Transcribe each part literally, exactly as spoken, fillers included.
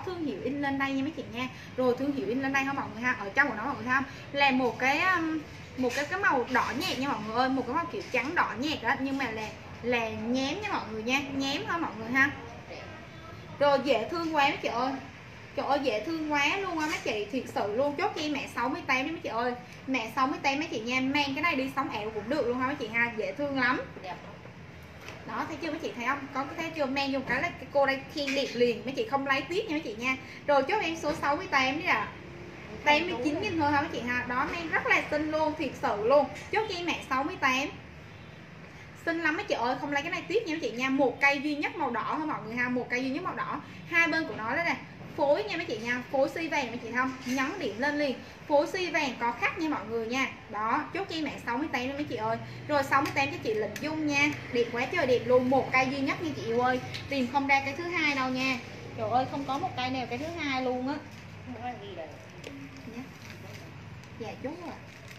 thương hiệu in lên đây nha mấy chị nha. Rồi thương hiệu in lên đây không mọi người ha, ở trong của nó mọi người thấy không, là một cái một cái cái màu đỏ nhạt nha mọi người ơi, một cái màu kiểu trắng đỏ nhạt đó, nhưng mà là là nhém nha mọi người nha, nhém thôi mọi người ha. Rồi dễ thương quá mấy chị ơi, trời ơi dễ thương quá luôn á mấy chị, thiệt sự luôn. Chốt cho em mẹ sáu mươi tám đi mấy chị ơi, mẹ sáu mươi tám mấy chị nha, mang cái này đi sống ẻo cũng được luôn ha mấy chị ha, dễ thương lắm. Đó thấy chưa mấy chị, thấy không, có cái thấy chưa, mang vô cái là cái cô đây khen đẹp liền, mấy chị không lấy tiếp nha mấy chị nha. Rồi chốt em số sáu mươi tám đi ạ, tám mươi chín nghìn thôi ha mấy chị ha. Đó mang rất là xinh luôn, thiệt sự luôn. Chốt cho em mẹ sáu mươi tám, xinh lắm mấy chị ơi, không lấy cái này tiếp nha mấy chị nha. Một cây duy nhất màu đỏ thôi mọi người ha, một cây duy nhất màu đỏ, hai bên của nó đó nè, phối nha mấy chị nha, phối xi vàng mấy chị không, nhấn điểm lên liền, phối xi vàng có khắc nha mọi người nha. Đó chốt cho em mẹ sáu mươi tám đó mấy chị ơi. Rồi sáu mươi tám cho chị Lệnh Dung nha, đẹp quá trời đẹp luôn, một cây duy nhất nha chị yêu ơi, tìm không ra cái thứ hai đâu nha. Trời ơi không có một cây nào cái thứ hai luôn á. Dạ chú rồi.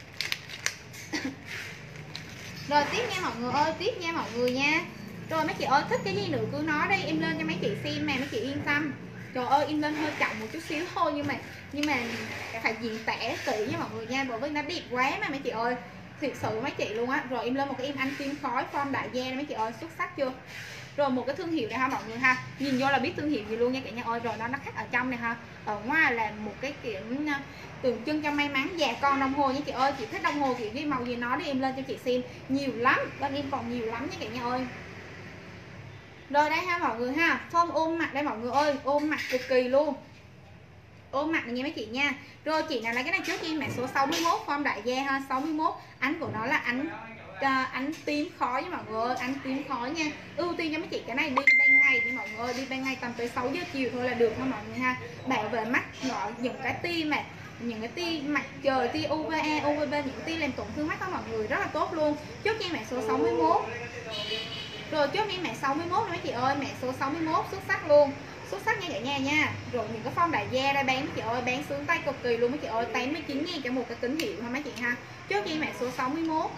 Rồi tiếp nha mọi người ơi, tiếp nha mọi người nha. Rồi mấy chị ơi thích cái gì nữa cứ nói đi, em lên cho mấy chị xem mà mấy chị yên tâm. Trời ơi em lên hơi chậm một chút xíu thôi, nhưng mà nhưng mà phải diễn tả kỹ nha mọi người nha, bởi vì nó đẹp quá mà mấy chị ơi, thiệt sự mấy chị luôn á. Rồi em lên một cái em anh kim khói form đại gia mấy chị ơi, xuất sắc chưa. Rồi một cái thương hiệu này ha mọi người ha, nhìn vô là biết thương hiệu gì luôn nha cả nhà ơi. Rồi nó nó khắc ở trong này ha, ở ngoài là một cái kiểu tượng trưng cho may mắn. Dạ con đồng hồ nha chị ơi, chị thích đồng hồ kiểu ghi màu gì nó đi em lên cho chị xem, nhiều lắm, bên em còn nhiều lắm nha cả nhà ơi. Rồi đây ha mọi người ha, form ôm mặt đây mọi người ơi, ôm mặt cực kỳ luôn, ôm mặt này nha mấy chị nha. Rồi chị nào lấy cái này trước cho em mẹ số sáu mươi mốt, form đại gia ha, sáu mươi mốt, ánh của nó là ánh uh, ánh tím khói nha mọi người ơi, ánh tím khói nha. Ưu tiên cho mấy chị cái này đi ban ngày đi mọi người ơi, đi ban ngày tầm tới sáu giờ chiều thôi là được ha mọi người ha. Bảo vệ mắt gọi những cái tia mà những cái tia mặt trời, tia u vê a, u vê bê, những tia làm tổn thương mắt đó mọi người, rất là tốt luôn. Chốt cho em mẹ số sáu mươi mốt. Rồi chốt em mẹ sáu mươi mốt mấy chị ơi, mẹ số sáu mươi mốt xuất sắc luôn, xuất sắc nha cả nhà nha. Rồi những cái form đại gia đây bán mấy chị ơi, bán sướng tay cực kỳ luôn mấy chị ơi, tám mươi chín ngàn cho một cái tín hiệu ha mấy chị ha. Chốt cho em mẹ số sáu mươi mốt.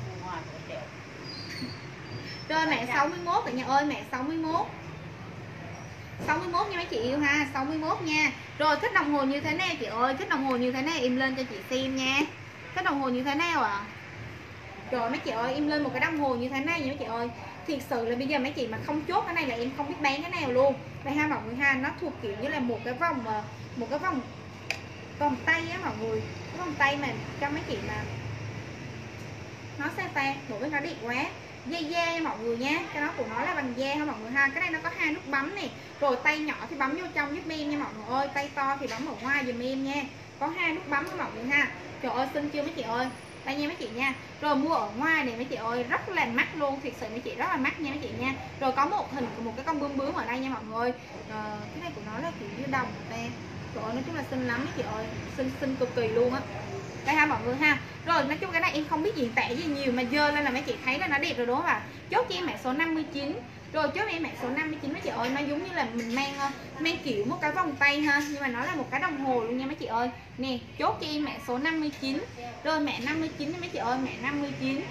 Rồi mẹ sáu mươi mốt cả nhà ơi, mẹ sáu mươi mốt, sáu mươi mốt nha mấy chị yêu ha, sáu mươi mốt nha. Rồi thích đồng hồ như thế nào chị ơi, thích đồng hồ như thế nào em lên cho chị xem nha. Thích đồng hồ như thế nào ạ? À? Rồi mấy chị ơi em lên một cái đồng hồ như thế này nha mấy chị ơi. Thiệt sự là bây giờ mấy chị mà không chốt cái này là em không biết bán cái nào luôn. Đây ha mọi người ha, nó thuộc kiểu như là một cái vòng một cái vòng vòng tay á mọi người, cái vòng tay mà cho mấy chị mà nó sao ta, bởi vì nó đẹp quá. Dây da nha mọi người nha, cái đó của nó là bằng da ha mọi người ha. Cái này nó có hai nút bấm nè, rồi tay nhỏ thì bấm vô trong giúp em nha mọi người ơi, tay to thì bấm ở ngoài giùm em nha. Có hai nút bấm ha mọi người ha. Trời ơi xinh chưa mấy chị ơi, đây nha mấy chị nha. Rồi mua ở ngoài này mấy chị ơi, rất là mắc luôn, thiệt sự mấy chị rất là mắc nha mấy chị nha. Rồi có một hình của một cái con bướm bướm ở đây nha mọi người. Ờ, cái này của nó là kiểu như đồng nè. Trời ơi nói chung là xinh lắm mấy chị ơi, xinh xinh cực kỳ luôn á. Đây ha mọi người ha. Rồi nói chung cái này em không biết diễn tả gì nhiều, mà dơ lên là mấy chị thấy là nó đẹp rồi đúng không ạ? Chốt cho em mã số năm mươi chín. Rồi chốt em mã số năm mươi chín mấy chị ơi, nó giống như là mình mang mang kiểu một cái vòng tay ha, nhưng mà nó là một cái đồng hồ luôn nha mấy chị ơi. Nè, chốt cho em mã số năm mươi chín. Rồi mẹ năm mươi chín nha mấy chị ơi, mẹ năm mươi chín.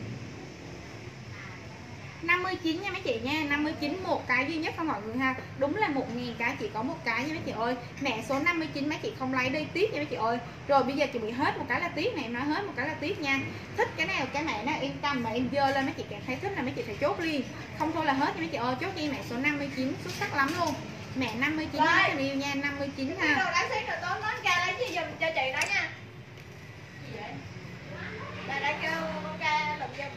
năm mươi chín nha mấy chị nha, năm mươi chín một cái duy nhất không mọi người ha. Đúng là một nghìn cái chỉ có một cái nha mấy chị ơi. Mẹ số năm mươi chín mấy chị không lấy đi tiếp nha mấy chị ơi. Rồi bây giờ chị bị hết một cái là tiếp này, em nói hết một cái là tiếp nha. Thích cái nào cái mẹ nó yên tâm mà em dơ lên mấy chị cảm thấy thích là mấy chị phải chốt liền. Không thôi là hết nha mấy chị ơi. Chốt đi mẹ số năm mươi chín xuất sắc lắm luôn. Mẹ năm mươi chín nha yêu nha, năm mươi chín ha. Đâu lấy xíu rồi tối nói ca lấy chi giùm cho chị đó nha. Gì vậy? Bà đã kêu ca làm giùm.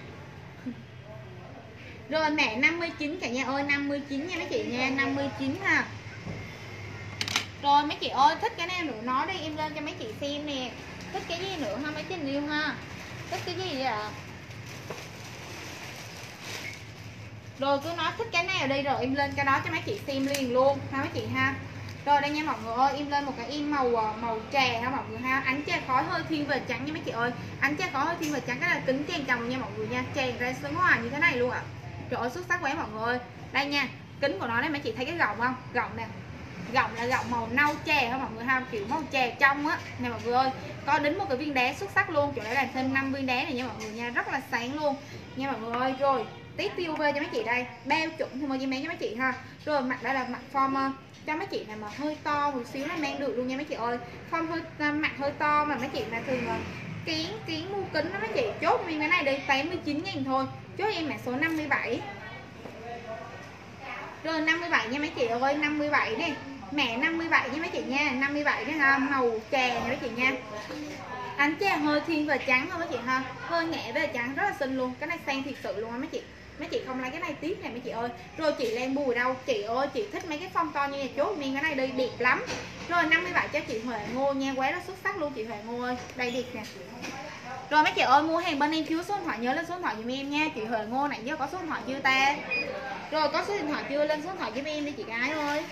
Rồi mẹ năm mươi chín cả nhà ơi, năm mươi chín nha mấy chị nha, năm mươi chín ha. Rồi mấy chị ơi thích cái nào nữa nói đi em lên cho mấy chị xem nè. Thích cái gì nữa ha mấy chị yêu ha. Thích cái gì vậy ạ? Rồi cứ nói thích cái nào đi rồi em lên cái đó cho mấy chị xem liền luôn ha mấy chị ha. Rồi đây nha mọi người ơi, em lên một cái in màu màu trà ha mọi người ha. Ánh trà khói hơi thiên về trắng nha mấy chị ơi. Ánh trà khói hơi thiên về trắng, cái là kính tràn chồng nha mọi người nha. Tràn ra xuống ngoài như thế này luôn ạ. À. Trời ơi xuất sắc quá mọi người ơi. Đây nha, kính của nó đây mấy chị thấy cái gọng không? Gọng nè. Gọng là gọng màu nâu chè ha mọi người ha, kiểu màu chè trong á nè mọi người ơi. Có đính một cái viên đá xuất sắc luôn, chỗ này là thêm năm viên đá này nha mọi người nha, rất là sáng luôn nha mọi người ơi. Rồi tiếp tiêu vê cho mấy chị đây, bao chuẩn thì mời em bé cho mấy chị ha. Rồi mặt đây là mặt form cho mấy chị nào mà hơi to một xíu là mang được luôn nha mấy chị ơi. Không hơi mặt hơi to mà mấy chị mà thường là kiến kiến mua kính đó mấy chị, chốt em cái này đi tám mươi chín nghìn thôi, chốt em mã số năm mươi bảy. Rồi năm mươi bảy nha mấy chị ơi, năm mươi bảy đi. Mẹ năm mươi bảy nha mấy chị nha, năm mươi bảy cái ha, màu chè nha mấy chị nha. Ánh chè hơi thiên về trắng thôi mấy chị ha, hơi nhẹ về trắng rất là xinh luôn. Cái này sang thiệt sự luôn á mấy chị. Mấy chị không lấy cái này tiếp này mấy chị ơi. Rồi chị Lan Bùi đâu? Chị ơi, chị thích mấy cái phong to như này, chốt miếng cái này đi đẹp lắm. Rồi năm mươi bảy cho chị Huệ Ngô nha, quá là xuất sắc luôn chị Huệ Ngô ơi. Đây đẹp nè. Rồi mấy chị ơi, mua hàng bên em thiếu số điện thoại nhớ lên số điện thoại giùm em nha. Chị Huệ Ngô nãy giờ có số điện thoại chưa ta? Rồi có số điện thoại chưa, lên số điện thoại giúp em đi chị gái ơi.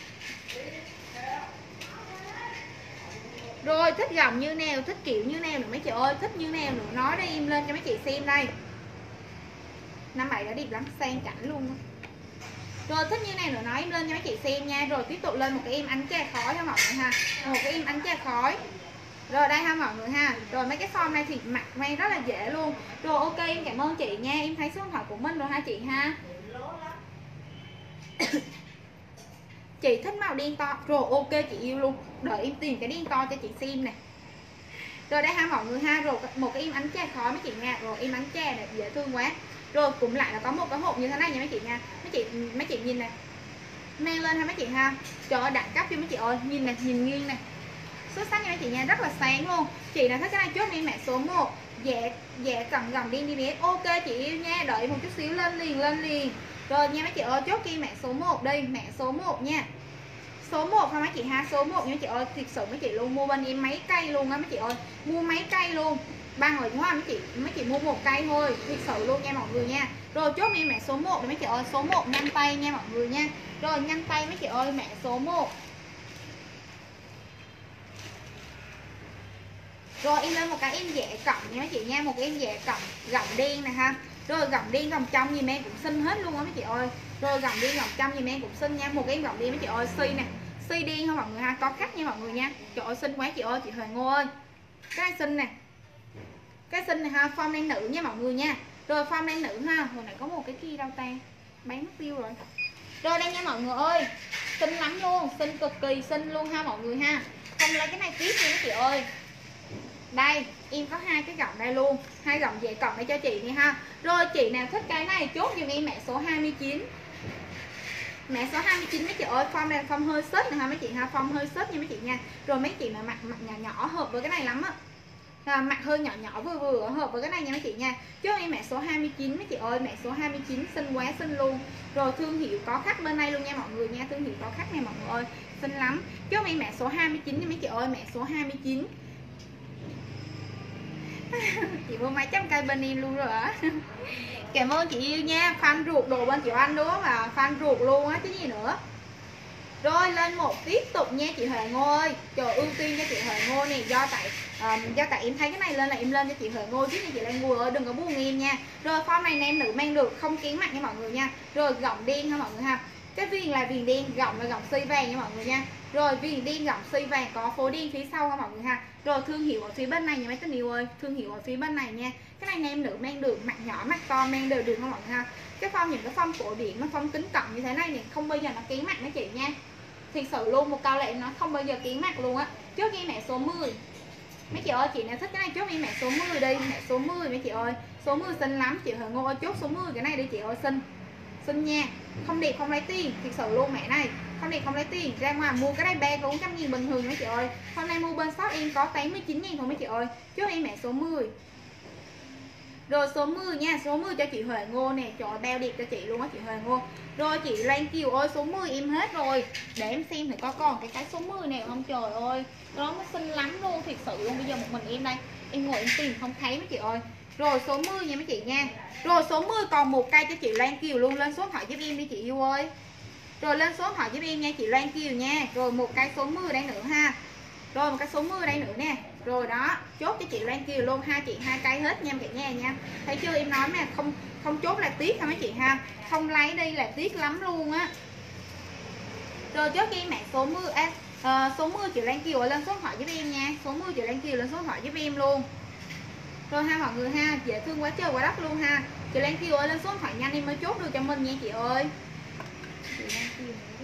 Rồi thích gồng như nào, thích kiểu như nào nữa mấy chị ơi, thích như nào nữa nói đi em lên cho mấy chị xem đây. Năm bảy đã đẹp lắm, sang chảnh luôn đó. Rồi thích như này nữa nói em lên cho mấy chị xem nha. Rồi tiếp tục lên một cái em ánh chè khói ha mọi người ha, một cái em ánh chè khói. Rồi đây ha mọi người ha. Rồi mấy cái form này thì mặc mang rất là dễ luôn. Rồi ok em cảm ơn chị nha, em thấy số điện thoại của mình rồi ha chị ha. Chị thích màu đen to. Rồi ok chị yêu luôn, đợi em tìm cái đen to cho chị xem nè. Rồi đây ha mọi người ha. Rồi một cái em ánh chè khói mấy chị nha. Rồi em ánh chè này dễ thương quá. Rồi cũng lại là có một cái hộp như thế này nha mấy chị nha. Mấy chị mấy chị nhìn này, mang lên ha mấy chị ha, trời ơi đẳng cấp cho mấy chị ơi, nhìn này, nhìn nghiêng này, xuất sắc nha mấy chị nha, rất là sáng luôn. Chị nào thích cái này chốt em mã số một. Dạ dạ cần gần đi đi bé. Ok chị yêu nha, đợi một chút xíu lên liền lên liền. Rồi nha mấy chị ơi, chốt kia mã số một đi, mã số một nha. Số một ha mấy chị ha, số một nha mấy chị ơi, thiệt sự mấy chị luôn, mua bên em mấy cây luôn á mấy chị ơi, mua mấy cây luôn. Ba người quá mấy chị, mấy chị mua một cây thôi, thiệt sự luôn nha mọi người nha. Rồi chốt em mã số một mấy chị ơi, số một nhanh tay nha mọi người nha. Rồi nhanh tay mấy chị ơi, mã số một. Rồi em lên một cái em dạ cọng nha mấy chị nha, một cái em dạ cọng gọng đen nè ha. Rồi gọng đen gọng trong gì em cũng xinh hết luôn á mấy chị ơi. Rồi gọng đen gọng trong gì em cũng xinh nha, một cái em gọng đen mấy chị ơi, xi nè, xi đen không mọi người ha, có khách nha mọi người nha. Trời ơi xinh quá chị ơi, chị Huệ Ngô ơi. Cái này xinh nè, cái xinh này ha, form đen nữ nha mọi người nha. Rồi form đen nữ ha, hồi nãy có một cái kia đâu ta, bán mất tiêu rồi. Rồi đây nha mọi người ơi, xinh lắm luôn, xinh cực kỳ xinh luôn ha mọi người ha. Không lấy cái này tiếp nha mấy chị ơi. Đây em có hai cái gọng đây luôn, hai gọng dễ cọng đây cho chị đi ha. Rồi chị nào thích cái này chốt giùm em mã số hai mươi chín. Mã số hai mươi chín mấy chị ơi, form này form hơi xết nè ha mấy chị ha, form hơi xết nha mấy chị nha. Rồi mấy chị mà mặt mặt nhỏ nhỏ hợp với cái này lắm á. À, mặt hơi nhỏ nhỏ vừa vừa hợp với cái này nha mấy chị nha. Chốt em mã số hai mươi chín mấy chị ơi, mã số hai mươi chín xinh quá xinh luôn. Rồi thương hiệu có khách bên đây luôn nha mọi người nha, thương hiệu có khách này mọi người ơi, xinh lắm. Chốt em mã số hai mươi chín nha mấy chị ơi, mã số hai mươi chín. Chị mua mấy trăm cây bên em luôn rồi á. Cảm ơn chị yêu nha, fan ruột đồ bên chị Anh đúng không ạ, fan ruột luôn á chứ gì nữa. Rồi lên một tiếp tục nha chị Huệ Ngô ơi. Trời ưu tiên cho chị Huệ Ngô này, do tại um, do tại em thấy cái này lên là em lên cho chị Huệ Ngô chứ nha chị Lan Bùi ơi, đừng có buồn em nha. Rồi form này nam nữ mang được, không kiến mặt nha mọi người nha. Rồi gọng đen ha mọi người ha, cái viền là viền đen, gọng là gọng xi vàng nha mọi người nha. Rồi viền đen gọng xi vàng, có phố đen phía sau ha mọi người ha. Rồi thương hiệu ở phía bên này nha mấy cái yêu ơi, thương hiệu ở phía bên này nha. Cái này nam nữ mang được, mặt nhỏ mặt to mang đều được ha mọi người ha. Cái form những cái form cổ điển, nó form kính cận như thế này thì không bao giờ nó kiến mặt mấy chị nha. Thiệt sự luôn, một câu lệ nó không bao giờ kiến mặt luôn á. Trước ghi mã số mười. Mấy chị ơi, chị nào thích cái này chốt ghi mã số mười đi, mã số mười mấy chị ơi. Số mười xinh lắm, chị Huệ Ngô ơi, chốt số mười cái này đi chị ơi, xinh. Xinh nha. Không đẹp không lấy tiền, thiệt sự luôn mẹ này. Không đẹp không lấy tiền, ra ngoài mua cái này ba bốn trăm nghìn bình thường mấy chị ơi. Hôm nay mua bên shop em có tám mươi chín nghìn thôi mấy chị ơi. Chốt em mã số mười. Rồi số mười nha, số mười cho chị Huệ Ngô nè, trời ơi, bao đẹp cho chị luôn á chị Huệ Ngô. Rồi chị Lan Kiều ơi, số mười em hết rồi. Để em xem thì có còn cái cái số mười nào không, trời ơi. Nó mới xinh lắm luôn, thiệt sự luôn. Bây giờ một mình em đây, em ngồi em tìm không thấy mấy chị ơi. Rồi số mười nha mấy chị nha. Rồi số mười còn một cây cho chị Lan Kiều luôn, lên số điện thoại giúp em đi chị yêu ơi. Rồi lên số điện thoại giúp em nha chị Lan Kiều nha. Rồi một cây số mười đây nữa ha. Rồi một cái số mười đây nữa nè. Rồi đó, chốt cho chị Lan Kiều luôn, hai chị hai cây hết nha cả nhà nha. Thấy chưa, em nói mà không không chốt là tiếc ha mấy chị ha. Không lấy đi là tiếc lắm luôn á. Rồi chốt ghi mã số mười à, à, số mười chị Lan Kiều lên số điện thoại giúp em nha. Số mười chị Lan Kiều lên số điện thoại giúp em luôn. Rồi ha mọi người ha, dễ thương quá trời quá đất luôn ha. Chị Lan Kiều ơi lên số điện thoại nhanh em mới chốt được cho mình nha chị ơi. Chị Lan Kiều